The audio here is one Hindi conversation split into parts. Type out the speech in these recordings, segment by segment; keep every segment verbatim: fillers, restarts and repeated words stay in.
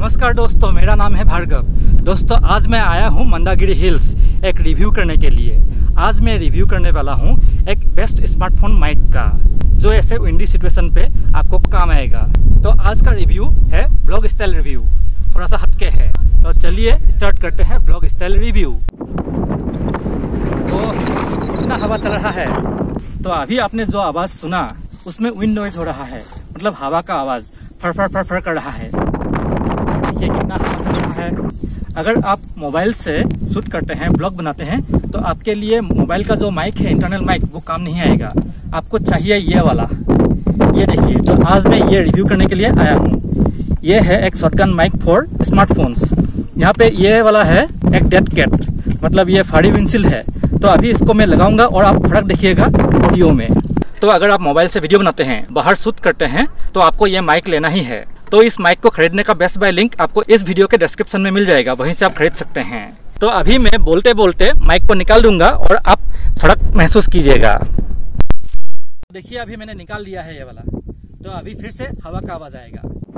नमस्कार दोस्तों, मेरा नाम है भार्गव। दोस्तों आज मैं आया हूँ मंदागिरी हिल्स एक रिव्यू करने के लिए। आज मैं रिव्यू करने वाला हूँ एक बेस्ट स्मार्टफोन माइक का, जो ऐसे विंडी सिचुएशन पे आपको काम आएगा। तो आज का रिव्यू है ब्लॉग स्टाइल रिव्यू, थोड़ा सा हटके है। तो चलिए स्टार्ट करते हैं ब्लॉग स्टाइल रिव्यू। तो कितना हवा चल रहा है, तो अभी आपने जो आवाज़ सुना उसमें विंड नॉइज हो रहा है, मतलब हवा का आवाज़ फर फर फर फर कर रहा है। देखिए कितना हवा चल रहा है। अगर आप मोबाइल से शूट करते हैं, ब्लॉग बनाते हैं, तो आपके लिए मोबाइल का जो माइक है, इंटरनल माइक, वो काम नहीं आएगा। आपको चाहिए ये वाला। ये देखिए, तो आज मैं ये रिव्यू करने के लिए आया हूँ। ये है एक शॉटगन माइक फॉर स्मार्टफोन्स। यहाँ पे ये वाला है एक डेड कैट, मतलब ये फाड़ी विंसिल है। तो अभी इसको मैं लगाऊंगा और आप फर्क देखिएगा ऑडियो में। तो अगर आप मोबाइल से वीडियो बनाते हैं, बाहर शूट करते हैं, तो आपको ये माइक लेना ही है। तो इस माइक को खरीदने का बेस्ट बाय लिंक आपको इस वीडियो के डिस्क्रिप्शन में मिल जाएगा, वहीं से आप खरीद सकते हैं। तो अभी मैं बोलते बोलते माइक को निकाल दूंगा और आप फर्क महसूस कीजिएगा। देखिए अभी मैंने निकाल लिया है ये वाला। तो अभी फिर से हवा का आवाज आएगा।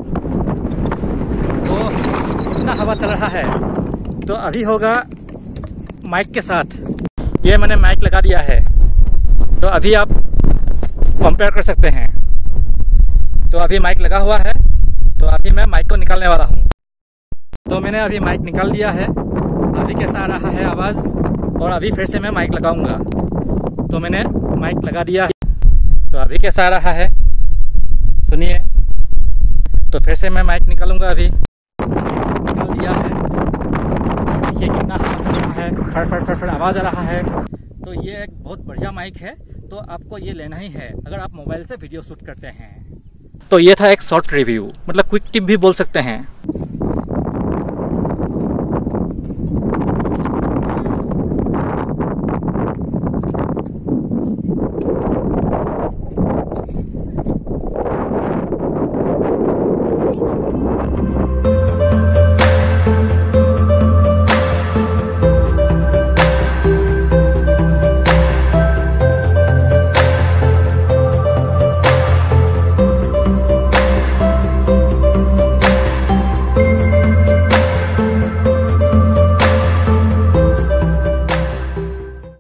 तो कितना हवा चल रहा है, तो अभी होगा माइक के साथ। ये मैंने माइक लगा दिया है, तो अभी आप कंपेयर कर सकते हैं। तो अभी माइक लगा हुआ है, तो अभी मैं माइक को निकालने वाला हूँ। तो मैंने अभी माइक निकाल लिया है। अभी कैसा आ रहा है आवाज़, और अभी फिर से मैं माइक लगाऊंगा। तो मैंने माइक लगा दिया है, तो अभी कैसा आ रहा है सुनिए। तो फिर से मैं माइक निकालूंगा। अभी निकाल दिया है। देखिए कितना हवा चल रहा है, फर फर फर फर आवाज़ आ रहा है। तो ये एक बहुत बढ़िया माइक है, तो आपको ये लेना ही है अगर आप मोबाइल से वीडियो शूट करते हैं। तो ये था एक शॉर्ट रिव्यू, मतलब क्विक टिप भी बोल सकते हैं।